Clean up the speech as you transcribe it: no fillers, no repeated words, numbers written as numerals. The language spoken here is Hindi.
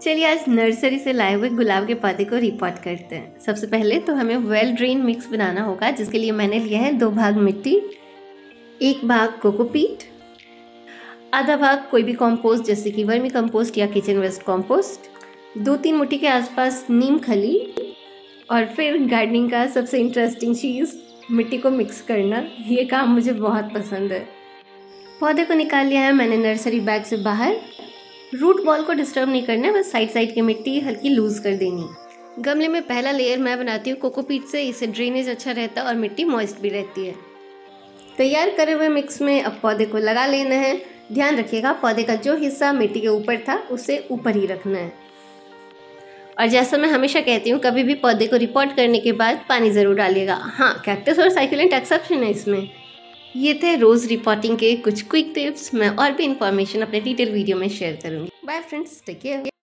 चलिए आज नर्सरी से लाए हुए गुलाब के पौधे को रिपोर्ट करते हैं। सबसे पहले तो हमें वेल ड्रेन मिक्स बनाना होगा, जिसके लिए मैंने लिया है 2 भाग मिट्टी, 1 भाग कोकोपीट, आधा भाग कोई भी कंपोस्ट जैसे कि वर्मी कंपोस्ट या किचन वेस्ट कंपोस्ट, 2-3 मुट्ठी के आसपास नीम खली और फिर गार्डनिंग का सबसे इंटरेस्टिंग चीज़ मिट्टी को मिक्स करना। ये काम मुझे बहुत पसंद है। पौधे को निकाल लिया है मैंने नर्सरी बैग से बाहर। रूट बॉल को डिस्टर्ब नहीं करना है, बस साइड की मिट्टी हल्की लूज कर देनी। गमले में पहला लेयर मैं बनाती हूँ कोकोपीट से, इससे ड्रेनेज अच्छा रहता है और मिट्टी मॉइस्ट भी रहती है। तैयार करे हुए मिक्स में अब पौधे को लगा लेना है। ध्यान रखिएगा पौधे का जो हिस्सा मिट्टी के ऊपर था उसे ऊपर ही रखना है। और जैसा मैं हमेशा कहती हूँ, कभी भी पौधे को रिपोर्ट करने के बाद पानी ज़रूर डालिएगा। हाँ, कैक्टस और साइक्यूलेंट एक्सेप्शन है इसमें। ये थे रोज़ रिपोर्टिंग के कुछ क्विक टिप्स। मैं और भी इंफॉर्मेशन अपने डिटेल वीडियो में शेयर करूँगी। Bye friends, take care.